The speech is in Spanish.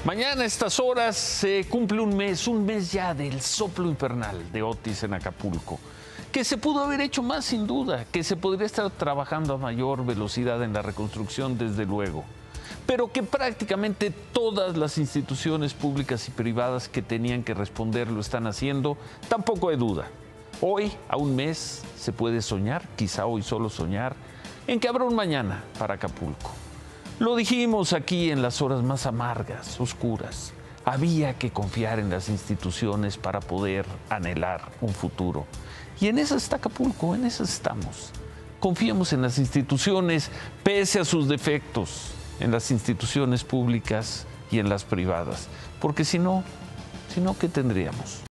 Mañana a estas horas se cumple un mes ya del soplo infernal de Otis en Acapulco, que se pudo haber hecho más sin duda, que se podría estar trabajando a mayor velocidad en la reconstrucción desde luego, pero que prácticamente todas las instituciones públicas y privadas que tenían que responder lo están haciendo, tampoco hay duda. Hoy, a un mes, se puede soñar, quizá hoy solo soñar, en que habrá un mañana para Acapulco. Lo dijimos aquí en las horas más amargas, oscuras. Había que confiar en las instituciones para poder anhelar un futuro. Y en esas está Acapulco, en esas estamos. Confiemos en las instituciones, pese a sus defectos, en las instituciones públicas y en las privadas. Porque si no, ¿qué tendríamos?